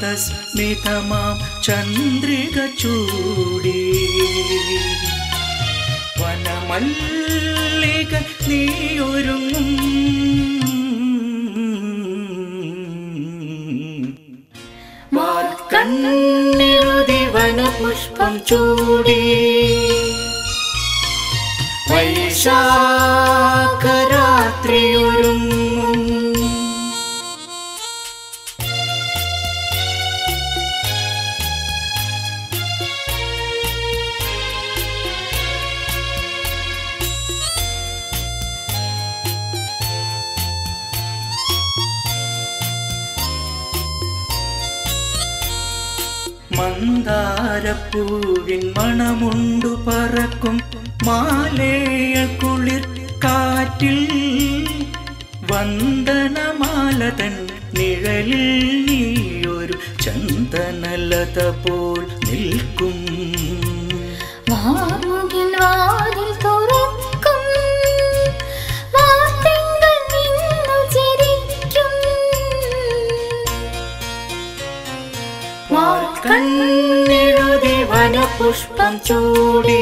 മന്ദസ്മിതമാം ചന്ദ്രിക ചൂടി വനമല്ലിക നീയൊരുങ്ങും കണ്ണെഴുതി വനപുഷ്പം ചൂടി വൈശാഖരാത്രിയൊരുങ്ങും മന്ദാരപ്പൂവിൻ മണമുണ്ടു പറക്കും മാലേയ കുളിർ കാറ്റിൽ വന്ദനമാലതൻ നിഴലിൽ നീയൊരു ചന്ദനലത പോൽ നിൽക്കും കണ്ണെഴുതി വനപുഷ്പം ചൂടി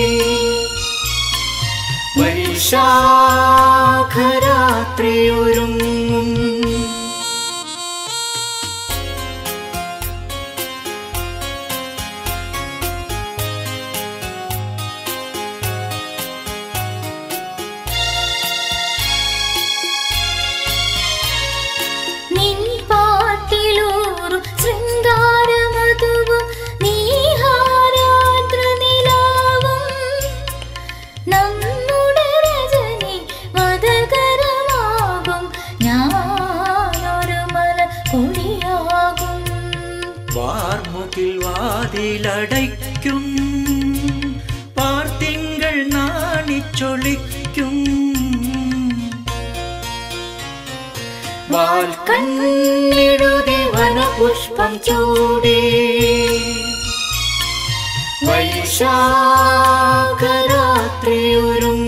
വൈശാഖരാത്രിയൊരുങ്ങും വാർമുകിൽ വാതിലടയ്ക്കും പാർത്തിങ്കൾ നാണിച്ചൊളിക്കും കണ്ണെഴുതി വനപുഷ്പം ചൂടി വൈശാഖരാത്രിയൊരുങ്ങും